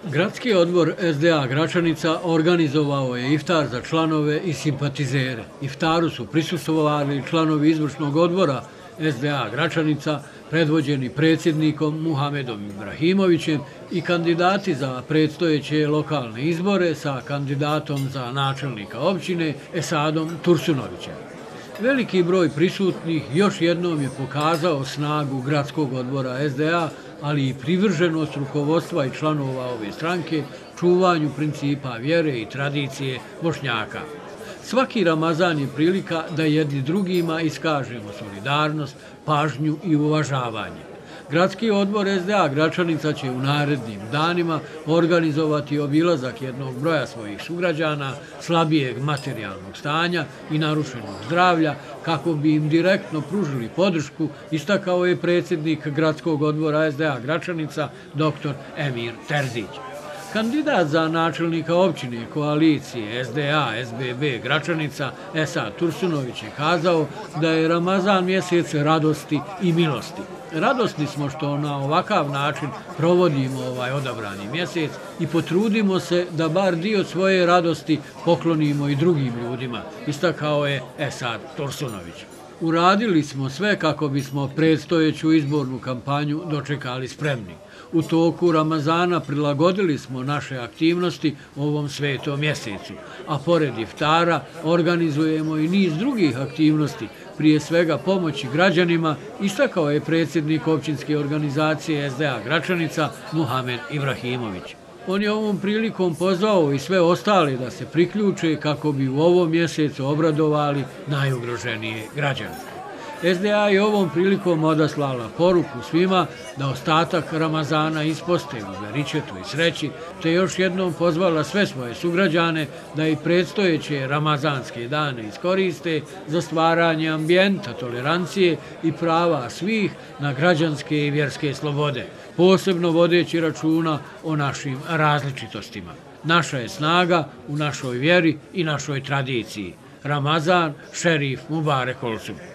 Gradski odbor SDA Gračanica organizovao je iftar za članove i simpatizere. Iftaru su prisustvovali članovi izvršnog odbora SDA Gračanica, predvođeni predsjednikom Muhamedom Ibrahimovićem i kandidati za predstojeće lokalne izbore sa kandidatom za načelnika općine Esadom Tursunovićem. Veliki broj prisutnih još jednom je pokazao snagu gradskog odbora SDA, ali i privrženost rukovodstva i članova ove stranke čuvanju principa vjere i tradicije Bošnjaka. Svaki Ramazan je prilika da jedni drugima iskažemo solidarnost, pažnju i uvažavanje. Gradski odbor SDA Gračanica će u narednim danima organizovati obilazak jednog broja svojih sugrađana slabijeg materijalnog stanja i narušenog zdravlja kako bi im direktno pružili podršku, istakao je predsjednik Gradskog odbora SDA Gračanica dr. Emir Terzić. Kandidat za načelnika općine koalicije SDA SBB Gračanica Esad Tursunović je kazao da je Ramazan mjesec radosti i milosti. Radosni smo što na ovakav način provodimo ovaj odabrani mjesec i potrudimo se da bar dio svoje radosti poklonimo i drugim ljudima, istakao je Esad Tursunović. Uradili smo sve kako bismo predstojeću izbornu kampanju dočekali spremni. U toku Ramazana prilagodili smo naše aktivnosti ovom svetom mjesecu, a pored iftara organizujemo i niz drugih aktivnosti, prije svega pomoći građanima, istakao je predsjednik općinske organizacije SDA Gračanica Muhamed Ibrahimović. On je ovom prilikom pozvao i sve ostale da se priključe kako bi u ovom mjesecu obradovali najugroženije građane. SDA je ovom prilikom odaslala poruku svima da ostatak Ramazana isposte u beričetu i sreći, te još jednom pozvala sve svoje sugrađane da i predstojeće ramazanske dane iskoriste za stvaranje ambijenta tolerancije i prava svih na građanske i vjerske slobode, posebno vodeći računa o našim različitostima. Naša je snaga u našoj vjeri i našoj tradiciji. Ramazan, šerif Mubarek olsun.